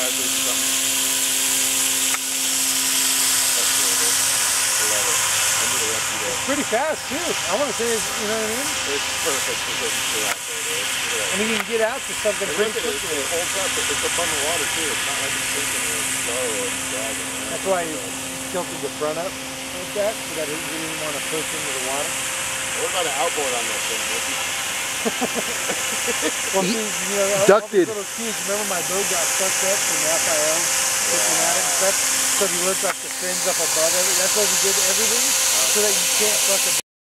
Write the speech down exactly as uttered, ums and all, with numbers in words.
twenty-five feet or something. That's really good. I love it. I need a rescue there. It's pretty fast too. I want to say, it's, you know what I mean? It's perfect for getting to out there, dude. I mean, you can get out to something and pretty look at it, quickly. it holds up. It's up on the water too. It's not like it's sinking or slow or dragging. Right? That's why you tilted the front up like that, so that it didn't want to push into the water. What about an outboard on this thing, Ricky? Well, see, you know, all, Ducted. all these little cues. Remember my boat got sucked up from the F I L, looking at it and stuff. So if you look like the fins up above it, that's why we did everything, so that you can't fuck a